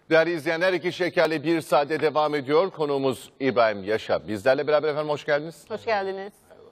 Değerli izleyenler, iki şekerli bir saate devam ediyor. Konuğumuz İbrahim Yaşa. Bizlerle beraber efendim, hoş geldiniz. Hoş geldiniz.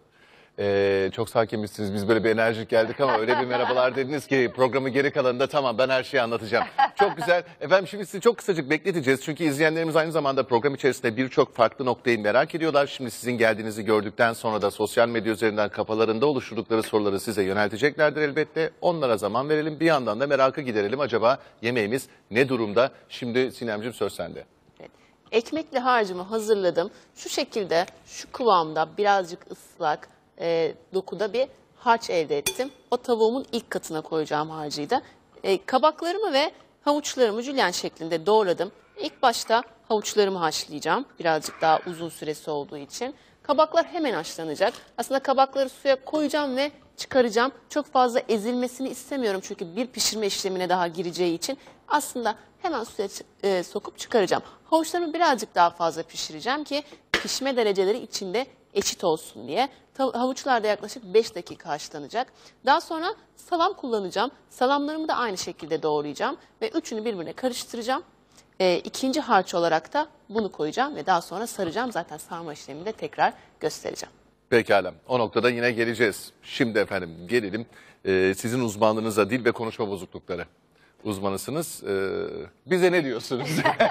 Çok sakinmişsiniz. Biz böyle bir enerjik geldik ama öyle bir merhabalar dediniz ki programın geri kalanında tamam ben her şeyi anlatacağım. Çok güzel. Efendim şimdi sizi çok kısacık bekleteceğiz. Çünkü izleyenlerimiz aynı zamanda program içerisinde birçok farklı noktayı merak ediyorlar. Şimdi sizin geldiğinizi gördükten sonra da sosyal medya üzerinden kafalarında oluşturdukları soruları size yönelteceklerdir elbette. Onlara zaman verelim. Bir yandan da merakı giderelim. Acaba yemeğimiz ne durumda? Şimdi Sinemciğim, söz sende. Ekmekli harcımı hazırladım. Şu şekilde, şu kıvamda, birazcık ıslak dokuda bir harç elde ettim. O tavuğumun ilk katına koyacağım harcıyı da. Kabaklarımı ve havuçlarımı jülyen şeklinde doğradım. İlk başta havuçlarımı haşlayacağım. Birazcık daha uzun süresi olduğu için. Kabaklar hemen haşlanacak. Aslında kabakları suya koyacağım ve çıkaracağım. Çok fazla ezilmesini istemiyorum çünkü bir pişirme işlemine daha gireceği için. Aslında hemen suya sokup çıkaracağım. Havuçlarımı birazcık daha fazla pişireceğim ki pişme dereceleri içinde eşit olsun diye. Havuçlar da yaklaşık 5 dakika haşlanacak. Daha sonra salam kullanacağım. Salamlarımı da aynı şekilde doğrayacağım ve üçünü birbirine karıştıracağım. İkinci harç olarak da bunu koyacağım ve daha sonra saracağım. Zaten sarma işlemini de tekrar göstereceğim. Pekala. O noktada yine geleceğiz. Şimdi efendim gelelim sizin uzmanlığınıza, dil ve konuşma bozuklukları. Uzmanısınız. Bize ne diyorsunuz?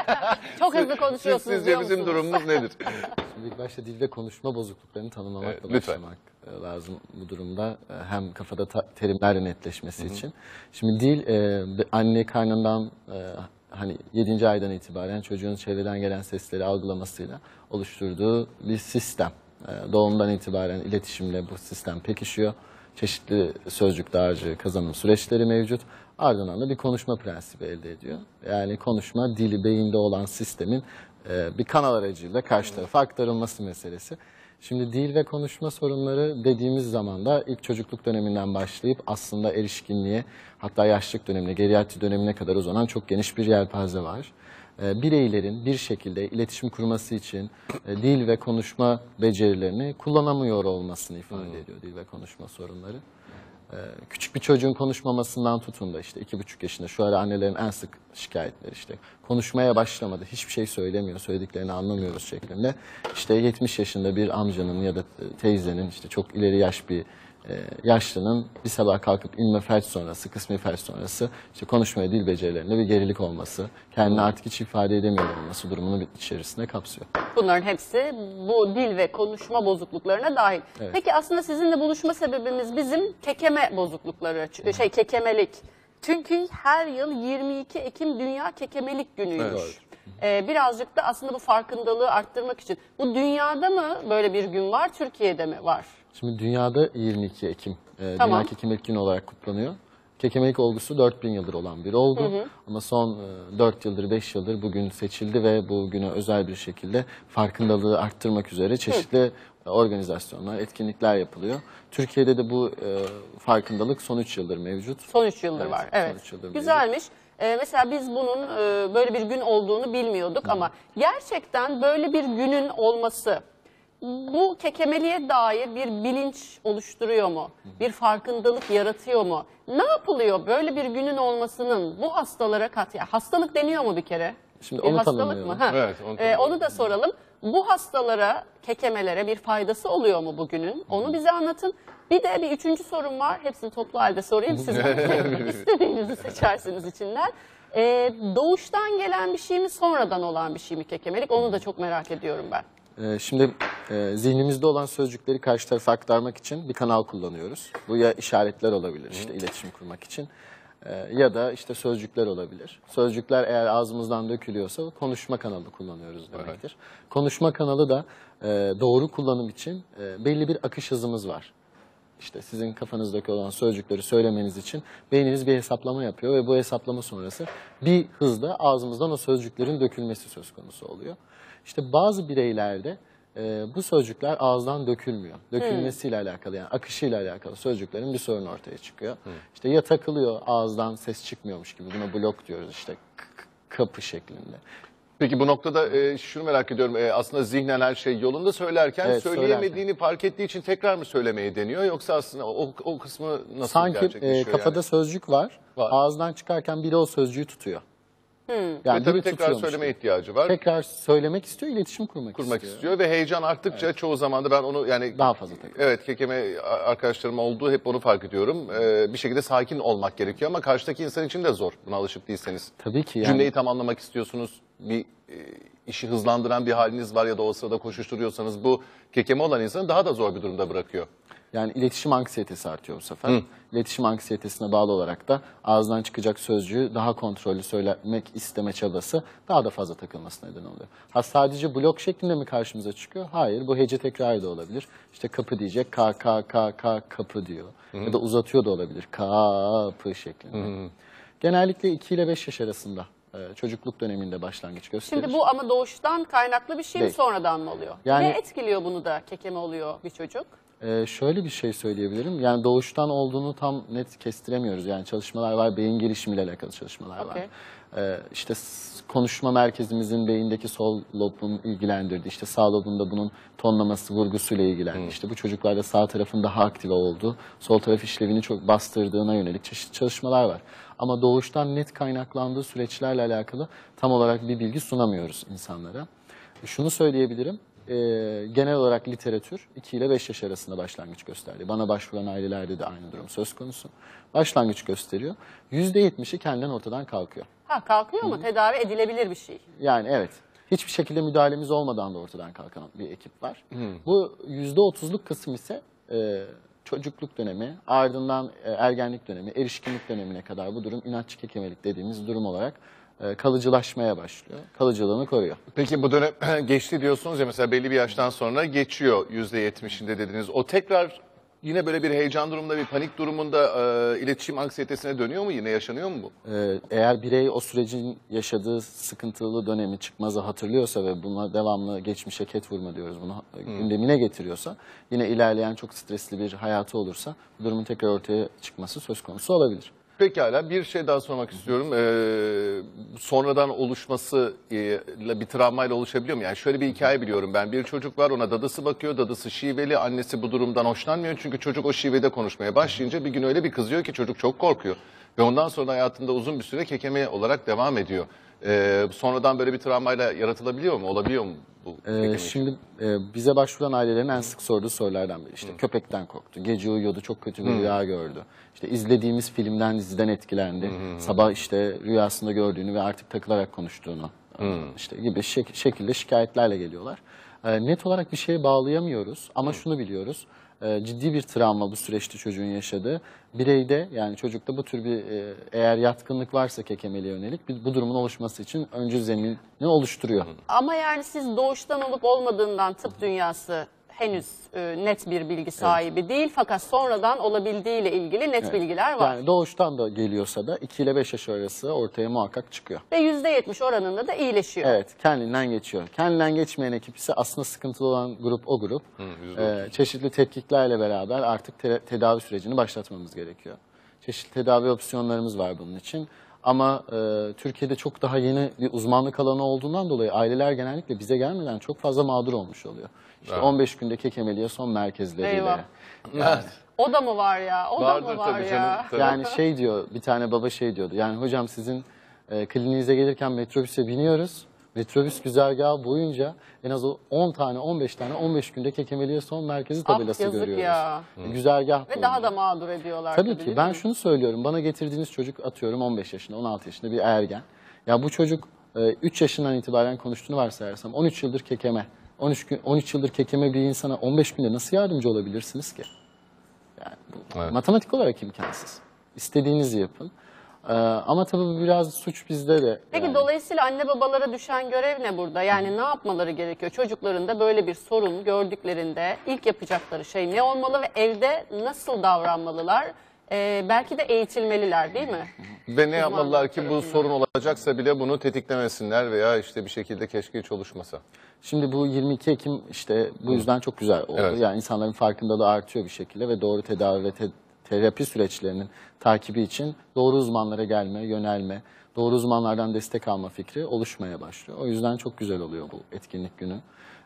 Çok hızlı konuşuyorsunuz. Sizce bizim durumumuz nedir? Şimdi ilk başta dil ve konuşma bozukluklarını tanımlamakla lütfen başlamak lazım bu durumda. Hem kafada terimler netleşmesi için. Şimdi dil anne karnından hani 7. aydan itibaren çocuğun çevreden gelen sesleri algılamasıyla oluşturduğu bir sistem. Doğumdan itibaren iletişimle bu sistem pekişiyor. Çeşitli sözcük dağarcığı kazanım süreçleri mevcut. Ardından da bir konuşma prensibi elde ediyor. Yani konuşma dili beyinde olan sistemin bir kanal aracıyla karşı tarafa aktarılması meselesi. Şimdi dil ve konuşma sorunları dediğimiz zaman da ilk çocukluk döneminden başlayıp aslında erişkinliğe, hatta yaşlılık dönemine, geriatri dönemine kadar uzanan çok geniş bir yelpaze var. Bireylerin bir şekilde iletişim kurması için dil ve konuşma becerilerini kullanamıyor olmasını ifade ediyor dil ve konuşma sorunları. Küçük bir çocuğun konuşmamasından tutun da işte 2,5 yaşında şu ara annelerin en sık şikayetleri işte konuşmaya başlamadı, hiçbir şey söylemiyor, söylediklerini anlamıyoruz şeklinde. İşte 70 yaşında bir amcanın ya da teyzenin, işte çok ileri yaş bir yaşlının bir sabah kalkıp inme felç sonrası, kısmi felç sonrası işte konuşma ve dil becerilerinde bir gerilik olması, kendini artık hiç ifade edemiyor olması durumunu içerisinde kapsıyor. Bunların hepsi bu dil ve konuşma bozukluklarına dahil. Evet. Peki aslında sizinle buluşma sebebimiz bizim kekeme bozuklukları, kekemelik. Çünkü her yıl 22 Ekim Dünya Kekemelik Günü'ymüş. Birazcık da aslında bu farkındalığı arttırmak için. Bu dünyada mı böyle bir gün var, Türkiye'de mi var? Şimdi dünyada 22 Ekim Tamam. Dünya Kekemelik Günü olarak kutlanıyor. Kekemelik olgusu 4000 yıldır olan bir olgu. Ama son 4 yıldır, 5 yıldır bugün seçildi ve bu güne özel bir şekilde farkındalığı arttırmak üzere çeşitli organizasyonlar, etkinlikler yapılıyor. Türkiye'de de bu farkındalık son 3 yıldır mevcut. Son 3 yıldır var. Son Evet. 3 yıldır Güzelmiş. Mesela biz bunun böyle bir gün olduğunu bilmiyorduk ama gerçekten böyle bir günün olması bu kekemeliğe dair bir bilinç oluşturuyor mu? Bir farkındalık yaratıyor mu? Ne yapılıyor böyle bir günün olmasının bu hastalara hastalık deniyor mu bir kere? Şimdi bir onu hastalık mı? Evet, onu da soralım. Bu hastalara, kekemelere bir faydası oluyor mu bugünün? Onu bize anlatın. Bir de bir üçüncü sorum var. Hepsini toplu halde sorayım. Siz istediğinizi seçersiniz içinden. Doğuştan gelen bir şey mi, sonradan olan bir şey mi kekemelik? Onu da çok merak ediyorum ben. Şimdi zihnimizde olan sözcükleri karşı tarafa aktarmak için bir kanal kullanıyoruz. Bu ya işaretler olabilir, işte iletişim kurmak için ya da işte sözcükler olabilir. Sözcükler eğer ağzımızdan dökülüyorsa konuşma kanalı kullanıyoruz demektir. Konuşma kanalı da doğru kullanım için belli bir akış hızımız var. İşte sizin kafanızdaki olan sözcükleri söylemeniz için beyniniz bir hesaplama yapıyor ve bu hesaplama sonrası bir hızda ağzımızdan o sözcüklerin dökülmesi söz konusu oluyor. İşte bazı bireylerde bu sözcükler ağızdan dökülmüyor. Dökülmesiyle alakalı, yani akışıyla alakalı sözcüklerin bir sorun ortaya çıkıyor. İşte ya takılıyor, ağızdan ses çıkmıyormuş gibi, buna blok diyoruz, işte kapı şeklinde. Peki bu noktada şunu merak ediyorum. Aslında zihnen her şey yolunda söylerken Evet, söyleyemediğini fark ettiği için tekrar mı söylemeye deniyor? Yoksa aslında o kısmı nasıl Sanki gerçekleşiyor kafada yani? sözcük var, Var. ağızdan çıkarken biri o sözcüğü tutuyor. Yani Tabii dili tekrar tutuyormuş söyleme gibi. ihtiyacı var. Tekrar söylemek istiyor, iletişim kurmak istiyor ve heyecan arttıkça çoğu zaman da ben onu yani Daha fazla takılıyor. evet kekeme arkadaşlarım olduğu hep onu fark ediyorum. Bir şekilde sakin olmak gerekiyor ama karşıdaki insan için de zor buna alışık değilseniz. Tabii ki yani. Cümleyi tamamlamak istiyorsunuz. Bir işi hızlandıran bir haliniz var ya da o sırada koşuşturuyorsanız bu kekeme olan insanı daha da zor bir durumda bırakıyor. Yani iletişim anksiyetesi artıyor bu sefer. İletişim anksiyetesine bağlı olarak da ağzından çıkacak sözcüğü daha kontrollü söylemek isteme çabası daha da fazla takılmasına neden oluyor. Ha sadece blok şeklinde mi karşımıza çıkıyor? Hayır, bu hece tekrarı da olabilir. İşte kapı diyecek, kapı diyor. Ya da uzatıyor da olabilir, kapı şeklinde. Genellikle 2 ile 5 yaş arasında çocukluk döneminde başlangıç gösterir. Şimdi bu ama doğuştan kaynaklı bir şey mi, Değil. sonradan mı oluyor? Yani- Ne etkiliyor bunu da kekeme oluyor bir çocuk? Şöyle bir şey söyleyebilirim. Yani doğuştan olduğunu tam net kestiremiyoruz. Yani çalışmalar var, beyin gelişimiyle alakalı çalışmalar var. Okey. İşte konuşma merkezimizin beyindeki sol lobun ilgilendirdi. İşte sağ lobun da bunun tonlaması, vurgusuyla ilgilendi. İşte bu çocuklarda sağ tarafın daha aktive olduğu, sol taraf işlevini çok bastırdığına yönelik çeşitli çalışmalar var. Ama doğuştan net kaynaklandığı süreçlerle alakalı tam olarak bir bilgi sunamıyoruz insanlara. Şunu söyleyebilirim. Genel olarak literatür 2 ile 5 yaş arasında başlangıç gösterdi. Bana başvuran ailelerde de aynı durum söz konusu. Başlangıç gösteriyor. %70'i kendinden ortadan kalkıyor. Ha, kalkıyor mu? Tedavi edilebilir bir şey. Yani evet. Hiçbir şekilde müdahalemiz olmadan da ortadan kalkan bir ekip var. Bu %30'luk kısım ise çocukluk dönemi, ardından ergenlik dönemi, erişkinlik dönemine kadar bu durum inatçı kekemelik dediğimiz durum olarak kalıcılaşmaya başlıyor. Kalıcılığını koruyor. Peki bu dönem geçti diyorsunuz ya mesela belli bir yaştan sonra geçiyor %70'inde dediniz. O tekrar yine böyle bir heyecan durumunda, bir panik durumunda iletişim anksiyetesine dönüyor mu? Yine yaşanıyor mu bu? Eğer birey o sürecin yaşadığı sıkıntılı dönemi, çıkmazı hatırlıyorsa ve buna devamlı geçmişe ket vurma diyoruz bunu gündemine getiriyorsa, yine ilerleyen çok stresli bir hayatı olursa bu durumun tekrar ortaya çıkması söz konusu olabilir. Pekala bir şey daha sormak istiyorum. Sonradan oluşmasıyla bir travmayla oluşabiliyor mu? Yani şöyle bir hikaye biliyorum ben. Bir çocuk var, ona dadısı bakıyor. Dadısı şiveli. Annesi bu durumdan hoşlanmıyor. Çünkü çocuk o şivede konuşmaya başlayınca bir gün öyle bir kızıyor ki çocuk çok korkuyor. Ve ondan sonra hayatında uzun bir süre kekeme olarak devam ediyor. Sonradan böyle bir travmayla yaratılabiliyor mu? Olabiliyor mu bu kekeme işi? Şimdi bize başvuran ailelerin en sık sorduğu sorulardan biri. İşte köpekten korktu, gece uyuyordu, çok kötü bir rüya gördü. İşte izlediğimiz filmden, diziden etkilendi. Sabah işte rüyasında gördüğünü ve artık takılarak konuştuğunu işte gibi şekilde şikayetlerle geliyorlar. Net olarak bir şeye bağlayamıyoruz ama şunu biliyoruz. Ciddi bir travma bu süreçte çocuğun yaşadığı. Bireyde yani çocukta bu tür bir eğer yatkınlık varsa kekemeliğe yönelik bu durumun oluşması için öncül zeminini oluşturuyor. Ama yani siz doğuştan olup olmadığından tıp dünyası henüz net bir bilgi sahibi değil. Fakat sonradan olabildiğiyle ilgili net bilgiler var. Yani doğuştan da geliyorsa da 2 ile 5 yaş arası ortaya muhakkak çıkıyor. Ve %70 oranında da iyileşiyor. Evet, kendinden geçiyor. Kendinden geçmeyen ekip ise aslında sıkıntılı olan grup o grup. Çeşitli tetkiklerle beraber artık tedavi sürecini başlatmamız gerekiyor. Çeşitli tedavi opsiyonlarımız var bunun için. Ama Türkiye'de çok daha yeni bir uzmanlık alanı olduğundan dolayı aileler genellikle bize gelmeden çok fazla mağdur olmuş oluyor. İşte 15 günde kekemeliğe son merkezleriyle. Eyvah. Evet. O da mı var ya? O da Vardır mı var tabii ya? canım. Tabii. Yani şey diyor, bir tane baba şey diyordu. Yani hocam sizin kliniğinize gelirken metrobüse biniyoruz. Metrobüs güzergahı boyunca en az 10 tane, 15 tane, 15 günde kekemeliğe son merkezi tabelası yazık görüyoruz. ya. Güzergah Ve boyunca. daha da mağdur ediyorlar. Tabii ki. değil Ben mi? şunu söylüyorum. Bana getirdiğiniz çocuk atıyorum 15 yaşında, 16 yaşında bir ergen. Ya bu çocuk 3 yaşından itibaren konuştuğunu varsayarsam 13 yıldır kekeme. 13 yıldır kekeme bir insana 15 günde nasıl yardımcı olabilirsiniz ki? Yani bu matematik olarak imkansız. İstediğinizi yapın. Ama tabii bu biraz suç bizde de. Peki yani. dolayısıyla anne babalara düşen görev ne burada? Yani ne yapmaları gerekiyor? Çocuklarında böyle bir sorun gördüklerinde ilk yapacakları şey ne olmalı ve evde nasıl davranmalılar? Belki de eğitilmeliler değil mi? Ve ne yapmalılar ki bu sorun olacaksa bile bunu tetiklemesinler veya işte bir şekilde keşke hiç oluşmasa. Şimdi bu 22 Ekim işte bu yüzden çok güzel oldu. Evet. Yani insanların farkındalığı artıyor bir şekilde ve doğru tedavi ve terapi süreçlerinin takibi için doğru uzmanlara gelme, yönelme, doğru uzmanlardan destek alma fikri oluşmaya başlıyor. O yüzden çok güzel oluyor bu etkinlik günü.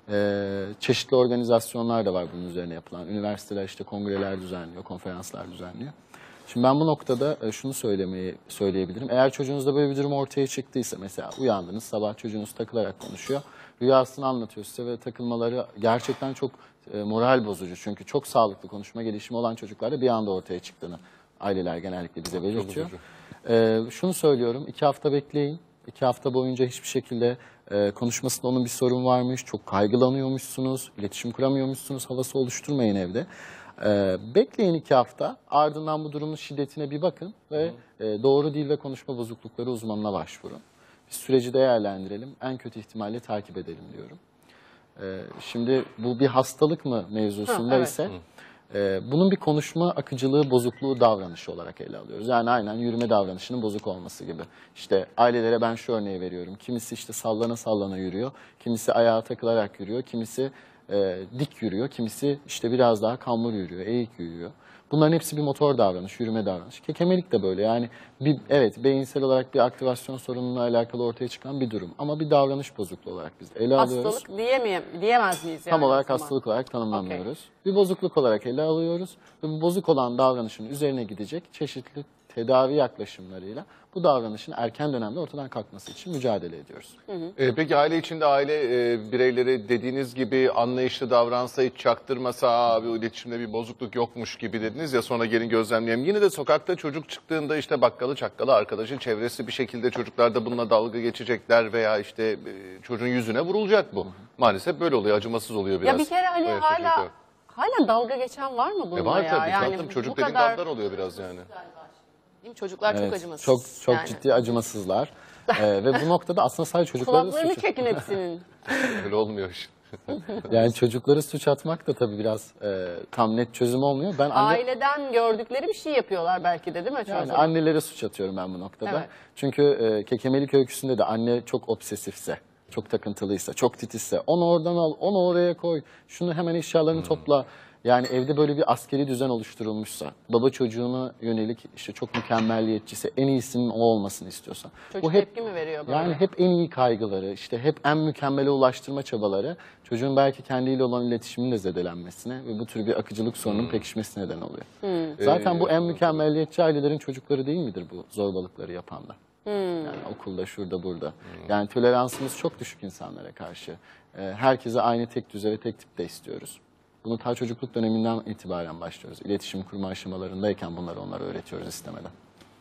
Çeşitli organizasyonlar da var bunun üzerine yapılan. Üniversiteler işte kongreler düzenliyor, konferanslar düzenliyor. Şimdi ben bu noktada şunu söyleyebilirim. Eğer çocuğunuzda böyle bir durum ortaya çıktıysa, mesela uyandınız, sabah çocuğunuz takılarak konuşuyor. Rüyasını anlatıyor size ve takılmaları gerçekten çok moral bozucu. Çünkü çok sağlıklı konuşma gelişimi olan çocuklarda bir anda ortaya çıktığını aileler genellikle bize belirtiyor. Şunu söylüyorum, 2 hafta bekleyin. 2 hafta boyunca hiçbir şekilde konuşmasında onun bir sorun varmış, çok kaygılanıyormuşsunuz, iletişim kuramıyormuşsunuz, havası oluşturmayın evde. Bekleyin 2 hafta, ardından bu durumun şiddetine bir bakın ve doğru dil ve konuşma bozuklukları uzmanına başvurun. Biz süreci değerlendirelim, en kötü ihtimalle takip edelim diyorum. Şimdi bu bir hastalık mı mevzusunda evet. ise bunun bir konuşma akıcılığı bozukluğu davranışı olarak ele alıyoruz. Yani aynen yürüme davranışının bozuk olması gibi. İşte ailelere ben şu örneği veriyorum. Kimisi işte sallana sallana yürüyor, kimisi ayağa takılarak yürüyor, kimisi dik yürüyor, kimisi işte biraz daha kambur yürüyor, eğik yürüyor. Bunların hepsi bir motor davranış, yürüme davranışı. Kekemelik de böyle. Yani evet beyinsel olarak bir aktivasyon sorunuyla alakalı ortaya çıkan bir durum. Ama bir davranış bozukluğu olarak biz ele alıyoruz. Hastalık diyemez miyiz yani? Tam olarak o zaman? hastalık olarak tanımlamıyoruz. Bir bozukluk olarak ele alıyoruz. Ve bu bozuk olan davranışın üzerine gidecek çeşitli tedavi yaklaşımlarıyla bu davranışın erken dönemde ortadan kalkması için mücadele ediyoruz. Peki aile içinde bireyleri dediğiniz gibi anlayışlı davransa, hiç çaktırmasa, abi o iletişimde bir bozukluk yokmuş gibi dediniz ya, sonra gelin gözlemleyelim. Yine de sokakta çocuk çıktığında işte bakkalı çakkalı arkadaşın çevresi bir şekilde çocuklar da bununla dalga geçecekler veya işte çocuğun yüzüne vurulacak bu. Maalesef böyle oluyor, acımasız oluyor biraz. Ya bir kere hani Evet, hala çocuklar. halen dalga geçen var mı bununla Var ya? tabii Yani tatlım, çocuk bu dediğin kadar gaddar oluyor biraz yani. değil mi? Çocuklar çok Evet, acımasız. çok yani. ciddi acımasızlar. Ve bu noktada aslında sadece çocukları da Kulaklarını suç, çekin hepsinin. Öyle olmuyor işte. yani çocukları suç atmak da tabii biraz tam net çözüm olmuyor. Ben Aileden gördükleri bir şey yapıyorlar belki de, değil mi? Yani çocuğun? annelere suç atıyorum ben bu noktada. Evet. Çünkü Kekemelik öyküsünde de anne çok obsesifse, çok takıntılıysa, çok titizse, onu oradan al, onu oraya koy, şunu hemen eşyalarını topla. Yani evde böyle bir askeri düzen oluşturulmuşsa, baba çocuğuna yönelik işte çok mükemmelliyetçisi, en iyisinin o olmasını istiyorsa. Çocuk tepki mi veriyor böyle? Yani hep en iyi kaygıları, işte hep en mükemmele ulaştırma çabaları çocuğun belki kendiyle olan iletişiminin de zedelenmesine ve bu tür bir akıcılık sorunun pekişmesine neden oluyor. Zaten bu en mükemmelliyetçi ailelerin çocukları değil midir bu zorbalıkları yapanlar? Yani okulda, şurada, burada. Yani toleransımız çok düşük insanlara karşı. Herkese aynı tek düze ve tek tipte istiyoruz. Bunu ta çocukluk döneminden itibaren başlıyoruz. İletişim kurma aşamalarındayken bunları onlara öğretiyoruz istemeden.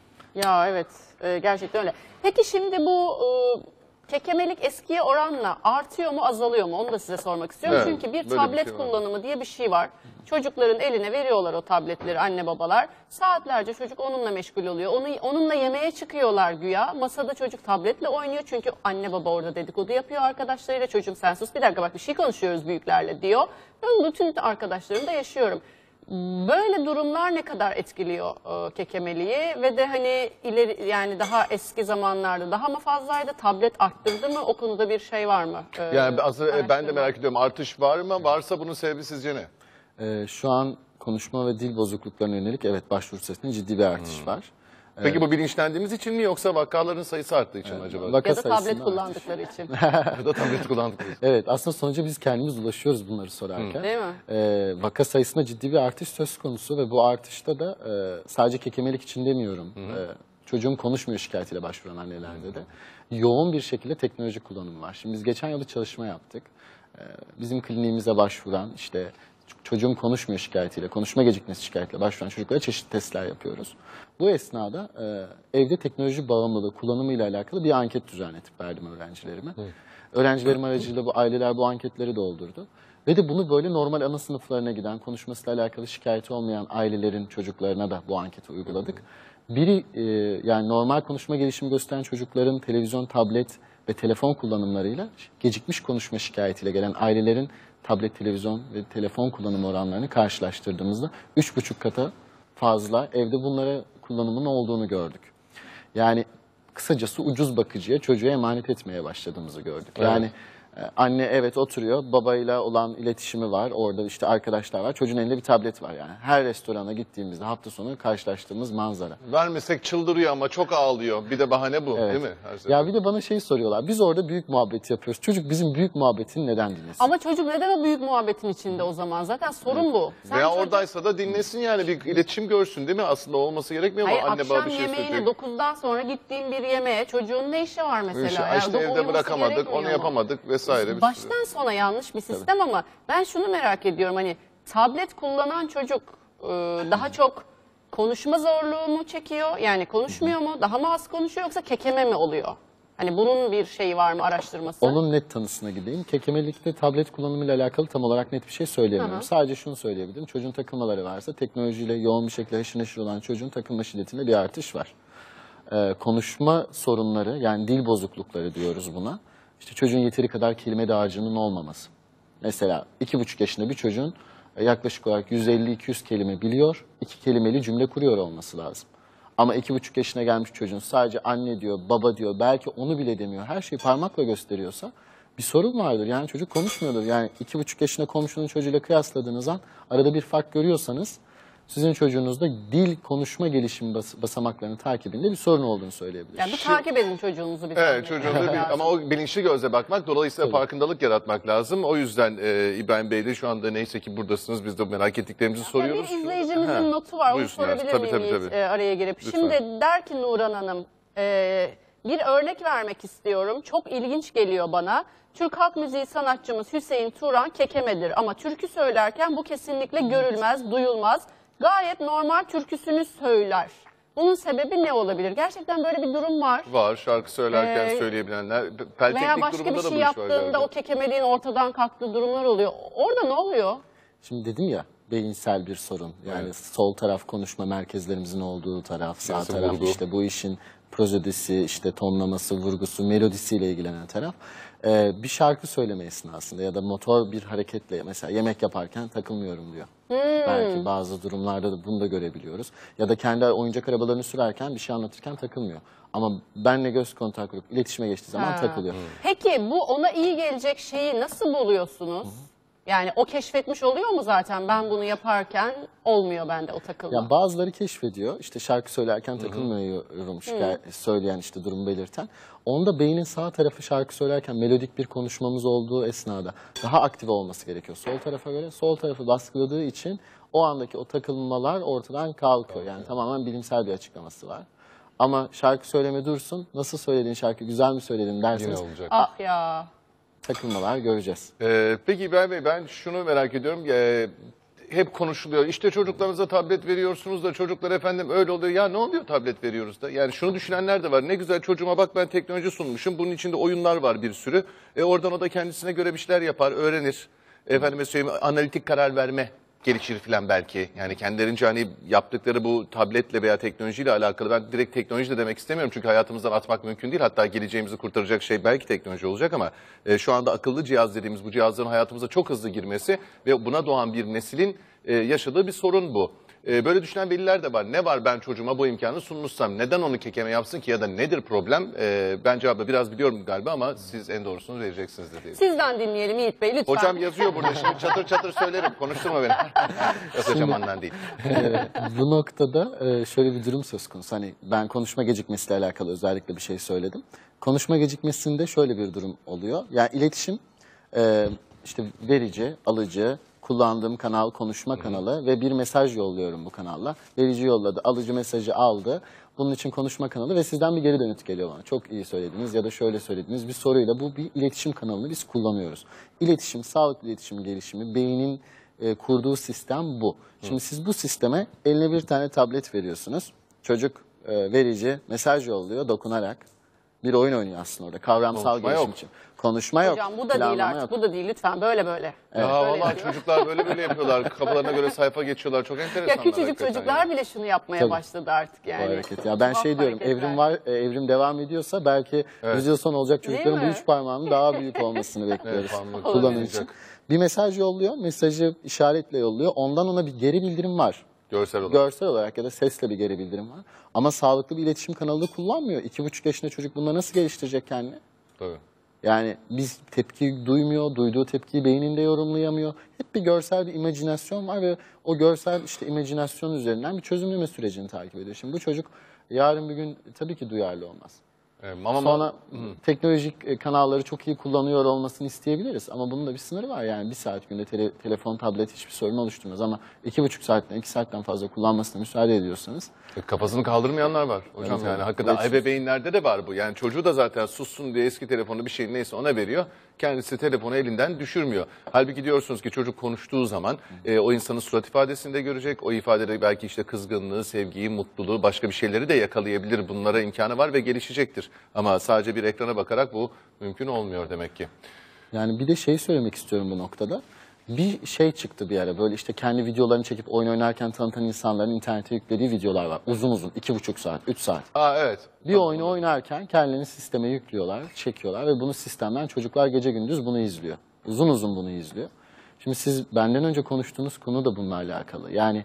Ya evet, gerçekten öyle. Peki şimdi bu kekemelik eskiye oranla artıyor mu, azalıyor mu? Onu da size sormak istiyorum. Evet, Çünkü bir böyle bir tablet şey var. kullanımı diye bir şey var. Çocukların eline veriyorlar o tabletleri anne babalar. Saatlerce çocuk onunla meşgul oluyor. Onunla yemeğe çıkıyorlar güya. Masada çocuk tabletle oynuyor. Çünkü anne baba orada dedikodu yapıyor arkadaşlarıyla. Çocuğum sen sus, bir dakika bak bir şey konuşuyoruz büyüklerle diyor. Ben bütün arkadaşlarımda yaşıyorum. Böyle durumlar ne kadar etkiliyor kekemeliği ve de hani ileri, yani daha eski zamanlarda daha mı fazlaydı, tablet arttırdı mı, o konuda bir şey var mı? Yani aslında ben de araştırma. merak ediyorum, artış var mı? Varsa bunun sebebi sizce ne? Şu an konuşma ve dil bozukluklarına yönelik evet başvuru sayısında ciddi bir artış var. Peki bu bilinçlendiğimiz için mi, yoksa vakaların sayısı arttığı için mi acaba? Vaka Ya da tablet sayısında kullandıkları için. Ya da tablet kullandık. Evet, aslında sonuca biz kendimiz ulaşıyoruz bunları sorarken. Değil mi? Vaka sayısında ciddi bir artış söz konusu ve bu artışta da sadece kekemelik için demiyorum. Çocuğum konuşmuyor şikayetiyle başvuran annelerde de yoğun bir şekilde teknoloji kullanımı var. Şimdi biz geçen yıl bir çalışma yaptık. Bizim kliniğimize başvuran, işte çocuğum konuşmuyor şikayetiyle, konuşma gecikmesi şikayetiyle başvuran çocuklara çeşitli testler yapıyoruz. Bu esnada evde teknoloji bağımlılığı kullanımıyla alakalı bir anket düzenletip verdim öğrencilerime. Öğrencilerim aracılığıyla bu aileler bu anketleri doldurdu. Ve de bunu böyle normal ana sınıflarına giden, konuşmasıyla alakalı şikayeti olmayan ailelerin çocuklarına da bu anketi uyguladık. Biri yani normal konuşma gelişimi gösteren çocukların televizyon, tablet ve telefon kullanımlarıyla gecikmiş konuşma şikayetiyle gelen ailelerin tablet, televizyon ve telefon kullanımı oranlarını karşılaştırdığımızda 3,5 kata fazla evde bunlara kullanımın olduğunu gördük. Yani kısacası ucuz bakıcıya çocuğu emanet etmeye başladığımızı gördük. Yani Anne evet oturuyor, babayla olan iletişimi var, orada işte arkadaşlar var, çocuğun elinde bir tablet var yani. Her restorana gittiğimizde hafta sonu karşılaştığımız manzara. Vermesek çıldırıyor ama çok ağlıyor. Bir de bahane bu Evet. değil mi? Her sefer. Ya bir de bana şey soruyorlar, biz orada büyük muhabbet yapıyoruz. Çocuk bizim büyük muhabbetini neden dinlesin? Ama çocuk neden o büyük muhabbetin içinde o zaman? Zaten sorun bu. Sen Veya çocuk- oradaysa da dinlesin yani bir iletişim görsün değil mi? Aslında olması gerekmiyor mu? Hayır, Anne baba akşam bir şey yemeğine söyleyecek. 9'dan sonra gittiğin bir yemeğe çocuğun ne işi var mesela? İşte, Yani işte bu evde uyuması bırakamadık, gerekmiyor onu mu? yapamadık vesaire. bir sürü. Baştan sona yanlış bir sistem ama ben şunu merak ediyorum, hani tablet kullanan çocuk daha çok konuşma zorluğu mu çekiyor? Yani konuşmuyor mu? Daha mı az konuşuyor yoksa kekeme mi oluyor? Hani bunun bir şeyi var mı, araştırması? Onun net tanısına gideyim. Kekemelikte tablet kullanımıyla alakalı tam olarak net bir şey söyleyemiyorum. Sadece şunu söyleyebilirim. Çocuğun takılmaları varsa teknolojiyle yoğun bir şekilde haşır neşir olan çocuğun takılma şiddetinde bir artış var. Konuşma sorunları yani dil bozuklukları diyoruz buna. İşte çocuğun yeteri kadar kelime dağarcığının olmaması. Mesela 2,5 yaşında bir çocuğun yaklaşık olarak 150-200 kelime biliyor, 2 kelimeli cümle kuruyor olması lazım. Ama 2,5 yaşına gelmiş çocuğun sadece anne diyor, baba diyor, belki onu bile demiyor. Her şeyi parmakla gösteriyorsa bir sorun vardır. Yani çocuk konuşmuyordur. Yani 2,5 yaşında komşunun çocuğuyla kıyasladığınız an arada bir fark görüyorsanız sizin çocuğunuzda dil konuşma gelişim basamaklarının takibinde bir sorun olduğunu söyleyebiliriz. Yani bir takip edin çocuğunuzu bir Evet zahmet. çocuğun da ama o bilinçli gözle bakmak dolayısıyla farkındalık yaratmak lazım. O yüzden İbrahim Bey de şu anda neyse ki buradasınız. Biz de merak ettiklerimizi soruyoruz. Bir izleyicimizin Ha, notu var. Onu buyursunlar. sorabilir Tabii, miyim tabii, Yiğit, tabii. araya girip? Lütfen. Şimdi der ki Nuran Hanım, bir örnek vermek istiyorum. Çok ilginç geliyor bana. Türk halk müziği sanatçımız Hüseyin Turan kekemedir ama türkü söylerken bu kesinlikle görülmez, duyulmaz. Gayet normal türküsünü söyler. Bunun sebebi ne olabilir? Gerçekten böyle bir durum var. Var şarkı söylerken Ee, söyleyebilenler. Veya Pelteklik başka durumunda bir da şey bu iş var yaptığında galiba. o kekemeliğin ortadan kalktığı durumlar oluyor. Orada ne oluyor? Şimdi dedim ya beyinsel bir sorun. Yani Evet. sol taraf konuşma merkezlerimizin olduğu taraf, sağ Sesi, taraf vurgu. işte bu işin prozodisi, işte tonlaması, vurgusu, melodisiyle ilgilenen taraf. Bir şarkı söyleme esnasında ya da motor bir hareketle mesela yemek yaparken takılmıyorum diyor. Belki bazı durumlarda da bunu da görebiliyoruz. Ya da kendi oyuncak arabalarını sürerken bir şey anlatırken takılmıyor. Ama benle göz kontağı kurup iletişime geçtiği zaman Ha. takılıyor. Peki bu ona iyi gelecek şeyi nasıl buluyorsunuz? Yani o keşfetmiş oluyor mu zaten? Ben bunu yaparken olmuyor bende o takılma. Ya bazıları keşfediyor. İşte şarkı söylerken takılmıyorum söyleyen işte durumu belirten. Onda beynin sağ tarafı şarkı söylerken melodik bir konuşmamız olduğu esnada daha aktive olması gerekiyor. Sol tarafa göre sol tarafı baskıladığı için o andaki o takılmalar ortadan kalkıyor. Yani tamamen bilimsel bir açıklaması var. Ama şarkı söyleme dursun. Nasıl söylediğin şarkı güzel mi söyledin derseniz Yine olacak. Ah ya. takılmalar göreceğiz. Peki İbrahim Bey ben şunu merak ediyorum. Hep konuşuluyor. İşte çocuklarınıza tablet veriyorsunuz da çocuklar efendim öyle oluyor. Ya ne oluyor tablet veriyoruz da? Yani şunu düşünenler de var. Ne güzel çocuğuma bak ben teknoloji sunmuşum. Bunun içinde oyunlar var bir sürü. Oradan o da kendisine göre bir şeyler yapar, öğrenir. Efendime söyleyeyim analitik karar verme gelişir filan belki. Yani kendilerince hani yaptıkları bu tabletle veya teknolojiyle alakalı ben direkt teknoloji de demek istemiyorum. Çünkü hayatımızdan atmak mümkün değil. Hatta geleceğimizi kurtaracak şey belki teknoloji olacak ama şu anda akıllı cihaz dediğimiz bu cihazların hayatımıza çok hızlı girmesi ve buna doğan bir neslin yaşadığı bir sorun bu. Böyle düşünen veliler de var. Ne var ben çocuğuma bu imkanı sunmuşsam neden onu kekeme yapsın ki ya da nedir problem? Ben cevabı biraz biliyorum galiba ama siz en doğrusunu vereceksiniz de diye. Sizden dinleyelim Yiğit Bey lütfen. Hocam yazıyor burada şimdi çatır çatır söylerim. Konuşturma beni. Yok hocam ondan değil. Bu noktada şöyle bir durum söz konusu. Hani ben konuşma gecikmesiyle alakalı özellikle bir şey söyledim. Konuşma gecikmesinde şöyle bir durum oluyor. Yani iletişim işte verici, alıcı, kullandığım kanal konuşma kanalı ve bir mesaj yolluyorum bu kanalla. Verici yolladı, alıcı mesajı aldı. Bunun için konuşma kanalı ve sizden bir geri dönüt geliyor bana. Çok iyi söylediniz ya da şöyle söylediniz bir soruyla bu bir iletişim kanalını biz kullanıyoruz. İletişim, sağlıklı iletişim gelişimi, beynin kurduğu sistem bu. Şimdi siz bu sisteme eline bir tane tablet veriyorsunuz. Çocuk verici mesaj yolluyor dokunarak. Bir oyun oynuyor aslında orada kavramsal Konuşma gelişim yok. için. Konuşma yok. Hocam bu da değil planlama artık, yok. bu da değil lütfen böyle böyle. Ya Böyle vallahi yapıyor. çocuklar böyle yapıyorlar. Kafalarına göre sayfa geçiyorlar. Çok enteresan. Ya küçücük çocuklar bile şunu yapmaya Tabii. başladı artık Bu yani. hareket. Ya ben Tuhaf şey diyorum hareketler. evrim var evrim devam ediyorsa belki 100 yıl sonra olacak çocukların bu mi? 3 parmağının daha büyük olmasını bekliyoruz parmak kullanım olmayacak. için. Bir mesaj yolluyor, mesajı işaretle yolluyor. Ondan ona bir geri bildirim var. Görsel olarak. Görsel olarak ya da sesle bir geri bildirim var. Ama sağlıklı bir iletişim kanalı da kullanmıyor. 2,5 yaşında çocuk bunları nasıl geliştirecek kendini? Tabii. Yani biz tepki duymuyor, duyduğu tepkiyi beyninde yorumlayamıyor. Hep bir görsel bir imajinasyon var ve o görsel işte imajinasyon üzerinden bir çözümleme sürecini takip ediyor. Şimdi bu çocuk yarın bir gün tabii ki duyarlı olmaz. Ama Sonra teknolojik kanalları çok iyi kullanıyor olmasını isteyebiliriz. Ama bunun da bir sınırı var. Yani bir saat günde telefon, tablet hiçbir sorun oluşturmaz. Ama 2,5 saatten, 2 saatten fazla kullanmasına müsaade ediyorsanız. kafasını kaldırmayanlar var hocam, Evet, yani evet. hakikaten Evet. ebeveynlerde de var bu. Yani çocuğu da zaten sussun diye eski telefonu bir şey neyse ona veriyor. Kendisi telefonu elinden düşürmüyor. Halbuki diyorsunuz ki çocuk konuştuğu zaman o insanın surat ifadesini de görecek. O ifadede belki işte kızgınlığı, sevgiyi, mutluluğu, başka bir şeyleri de yakalayabilir. Bunlara imkanı var ve gelişecektir. Ama sadece bir ekrana bakarak bu mümkün olmuyor demek ki. Yani bir de şey söylemek istiyorum bu noktada. Bir şey çıktı bir ara, böyle işte kendi videolarını çekip oyun oynarken tanıtan insanların internete yüklediği videolar var. Uzun uzun 2,5 saat, 3 saat. Evet. Bir oyunu oynarken kendilerini sisteme yüklüyorlar, çekiyorlar ve bunu sistemden çocuklar gece gündüz bunu izliyor. Uzun uzun bunu izliyor. Şimdi siz benden önce konuştuğunuz konu da bununla alakalı. Yani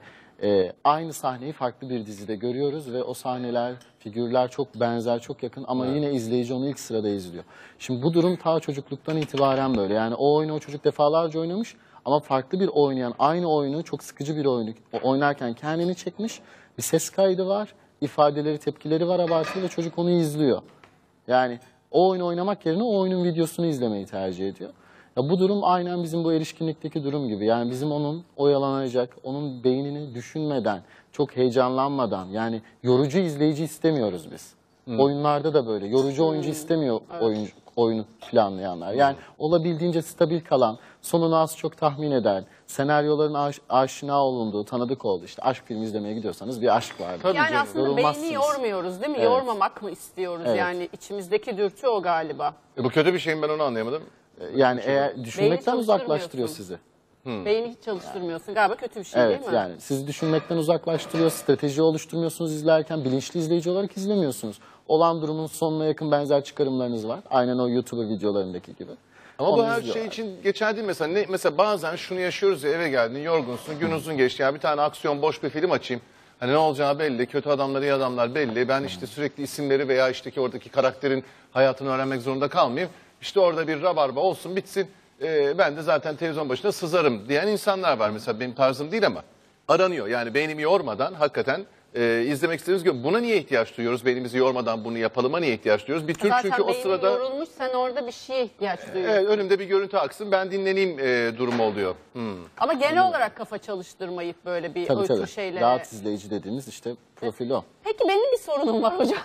aynı sahneyi farklı bir dizide görüyoruz ve o sahneler, figürler çok benzer, çok yakın ama yine izleyici onu ilk sırada izliyor. Şimdi bu durum ta çocukluktan itibaren böyle. Yani o oyunu o çocuk defalarca oynamış ama farklı bir oynayan aynı oyunu, çok sıkıcı bir oyunu oynarken kendini çekmiş. Bir ses kaydı var, ifadeleri, tepkileri var abartılı ve çocuk onu izliyor. Yani o oyunu oynamak yerine o oyunun videosunu izlemeyi tercih ediyor. Ya bu durum aynen bizim bu erişkinlikteki durum gibi. Yani bizim onun oyalanacak, onun beynini düşünmeden, çok heyecanlanmadan, yani yorucu izleyici istemiyoruz biz. Oyunlarda da böyle. Yorucu oyuncu istemiyor oyunu planlayanlar. Yani olabildiğince stabil kalan, sonunu az çok tahmin eden, senaryoların aşina olunduğu, tanıdık olduğu, işte aşk filmi izlemeye gidiyorsanız bir aşk vardır. Tabii Yani canım, aslında yorulmazsınız. beyni yormuyoruz değil mi? Evet. Yormamak mı istiyoruz? Evet. Yani içimizdeki dürtü o galiba. Bu kötü bir şey mi, ben onu anlayamadım. Yani eğer düşünmekten uzaklaştırıyor çalıştırmıyorsun. sizi. Beyni hiç çalıştırmıyorsun. Galiba kötü bir şey Evet, değil mi? yani sizi düşünmekten uzaklaştırıyor, strateji oluşturmuyorsunuz izlerken, bilinçli izleyici olarak izlemiyorsunuz. Olan durumun sonuna yakın benzer çıkarımlarınız var. Aynen o YouTuber videolarındaki gibi. Ama bu Onu her izliyorlar. şey için geçerli değil. Mesela bazen şunu yaşıyoruz ya, eve geldin yorgunsun, gün uzun geçti, ya bir tane aksiyon boş bir film açayım. Hani ne olacağı belli, kötü adamlar iyi adamlar belli. Ben işte sürekli isimleri veya işte ki oradaki karakterin hayatını öğrenmek zorunda kalmayayım. İşte orada bir rabarba olsun bitsin. Ben de zaten televizyon başında sızarım diyen insanlar var. Mesela benim tarzım değil ama aranıyor. Yani beynimi yormadan hakikaten izlemek istediğimiz gibi. Buna niye ihtiyaç duyuyoruz? Beynimizi yormadan bunu yapalıma niye ihtiyaç duyuyoruz? Bir tür Zaten çünkü o beynin sırada... yorulmuş, sen orada bir şeye ihtiyaç duyuyorsun. Evet, önümde bir görüntü aksın, ben dinleneyim durumu oluyor. Ama genel olarak kafa çalıştırmayıp böyle bir Tabii uyku tabii. şeylere... Rahat izleyici dediğimiz işte profil o. Peki benim bir sorunum var hocam.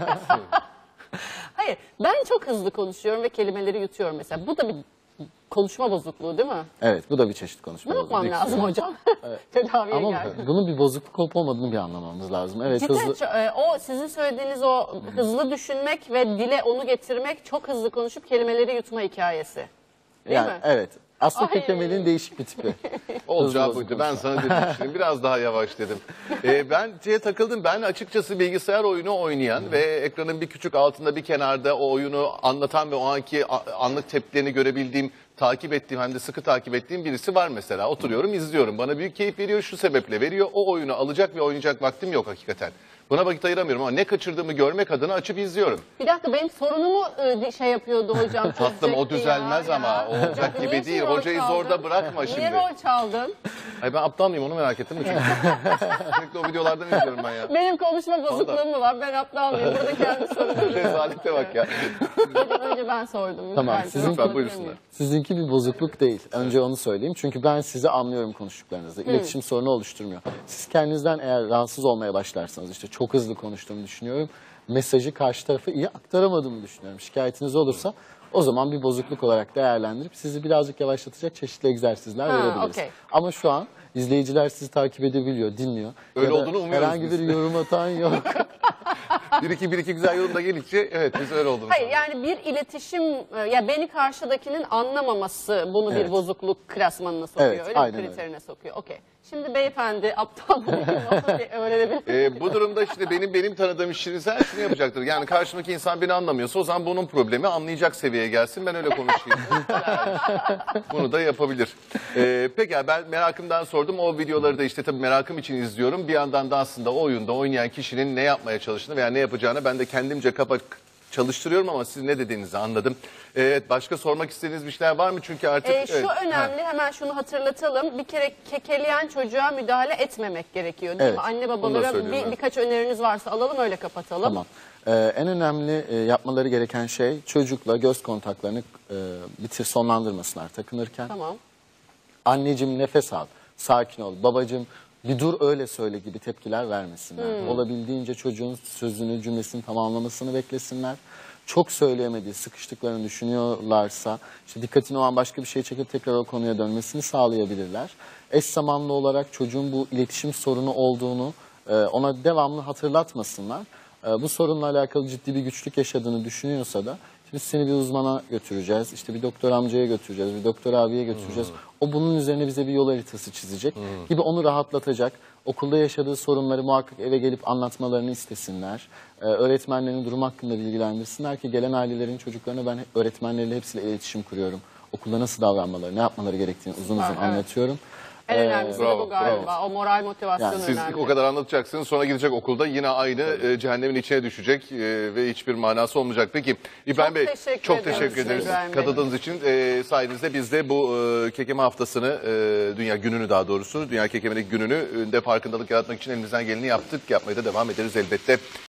Hayır, ben çok hızlı konuşuyorum ve kelimeleri yutuyorum mesela. Bu da bir konuşma bozukluğu değil mi? Evet, bu da bir çeşit konuşma. Ne yapmam bozukluğu. lazım hocam? Tedaviye Ama geldim. bunun bir bozukluk olup olmadığını bir anlamamız lazım. Evet, Cidden hızlı. o sizin söylediğiniz o hızlı düşünmek ve dile onu getirmek, çok hızlı konuşup kelimeleri yutma hikayesi. Değil Yani mi? evet. Aslında Ay. teklemenin değişik bir tipi. Olacağı Hızlı buydu. Ben sana dedim şimdi biraz daha yavaş dedim. Ben takıldım. Ben açıkçası bilgisayar oyunu oynayan ve ekranın bir küçük altında bir kenarda o oyunu anlatan ve o anki anlık tepkilerini görebildiğim, takip ettiğim, hem de sıkı takip ettiğim birisi var mesela. Oturuyorum, izliyorum. Bana büyük keyif veriyor, şu sebeple veriyor. O oyunu alacak ve oynayacak vaktim yok hakikaten. Buna vakit ayıramıyorum ama ne kaçırdığımı görmek adına açıp izliyorum. Bir dakika, benim sorunumu şey yapıyordu hocam. Tatlım, o çözecekti düzelmez ya. ama olacak Hocam, gibi niye değil. rol Hocayı çaldın? zorda bırakma Niye şimdi. rol çaldın? Ay, ben aptal mıyım, onu merak ettim de çünkü. Sürekli o videolardan izliyorum ben ya. Benim konuşma bozukluğum mu var? Ben aptal mıyım? Burada kendi sorumu. Rezalete bak ya. Önce ben sordum. Tamam, Lütfen, sizin- Lütfen buyursunlar. Sizinki bir bozukluk değil. Önce onu söyleyeyim. Çünkü ben sizi anlıyorum konuştuklarınızda. İletişim sorunu oluşturmuyor. Siz kendinizden eğer rahatsız olmaya başlarsanız, işte çok hızlı konuştuğumu düşünüyorum, mesajı karşı tarafa iyi aktaramadığımı düşünüyorum, şikayetiniz olursa o zaman bir bozukluk olarak değerlendirip sizi birazcık yavaşlatacak çeşitli egzersizler verebiliriz. okey. Ama şu an izleyiciler sizi takip edebiliyor, dinliyor. Öyle Ya da olduğunu umuyoruz herhangi biz. bir yorum atan yok. Bir iki güzel yorum da gelince evet biz öyle olduğunu Hayır, sanıyoruz. yani bir iletişim, ya beni karşıdakinin anlamaması bunu bir Evet. bozukluk klasmanına sokuyor. Evet, öyle aynen bir öyle. kriterine sokuyor. Okey. Şimdi beyefendi aptal mı değil mi? Onu bir öğrenebilir. Bu durumda işte benim tanıdığım şirinsen şunu yapacaktır. Yani karşımdaki insan beni anlamıyorsa o zaman bunun problemi, anlayacak seviyeye gelsin, ben öyle konuşayım. Bunu da yapabilir. Peki ben merakımdan sordum. O videoları da işte tabii merakım için izliyorum. Bir yandan da aslında o oyunda oynayan kişinin ne yapmaya çalıştığını veya ne yapacağını ben de kendimce çalıştırıyorum ama siz ne dediğinizi anladım. Evet, başka sormak istediğiniz bir şeyler var mı? Çünkü artık... Şu önemli, hemen şunu hatırlatalım. Bir kere kekeleyen çocuğa müdahale etmemek gerekiyor değil Evet, mi? Anne onu da babalara söylüyorum ben. birkaç öneriniz varsa alalım, öyle kapatalım. Tamam. En önemli yapmaları gereken şey çocukla göz kontaklarını sonlandırmasınlar takınırken. Tamam. Anneciğim nefes al, sakin ol, babacığım bir dur öyle söyle gibi tepkiler vermesinler. Olabildiğince çocuğun sözünü, cümlesini tamamlamasını beklesinler. Çok söyleyemediği, sıkıştıklarını düşünüyorlarsa işte dikkatini o an başka bir şeye çekip tekrar o konuya dönmesini sağlayabilirler. Eş zamanlı olarak çocuğun bu iletişim sorunu olduğunu ona devamlı hatırlatmasınlar. Bu sorunla alakalı ciddi bir güçlük yaşadığını düşünüyorsa da biz seni bir uzmana götüreceğiz, işte bir doktor amcaya götüreceğiz, bir doktor abiye götüreceğiz. O bunun üzerine bize bir yol haritası çizecek gibi onu rahatlatacak. Okulda yaşadığı sorunları muhakkak eve gelip anlatmalarını istesinler. Öğretmenlerin durum hakkında bilgilendirsinler ki gelen ailelerin çocuklarına ben öğretmenleriyle hepsiyle iletişim kuruyorum. Okulda nasıl davranmaları, ne yapmaları gerektiğini uzun uzun evet. anlatıyorum. En önemlisi de bravo, bu galiba. O moral motivasyon Yani Siz önemli. o kadar anlatacaksınız, sonra gidecek okulda yine aynı cehennemin içine düşecek ve hiçbir manası olmayacak. Peki İbrahim Bey, teşekkür çok ediyoruz teşekkür ederiz İbrahim Bey. katıldığınız için. Sayenizde biz de bu kekeme haftasını, Dünya Günü'nü daha doğrusu, Dünya Kekemelik Günü'nü de farkındalık yaratmak için elimizden geleni yaptık. Yapmaya da devam ederiz elbette.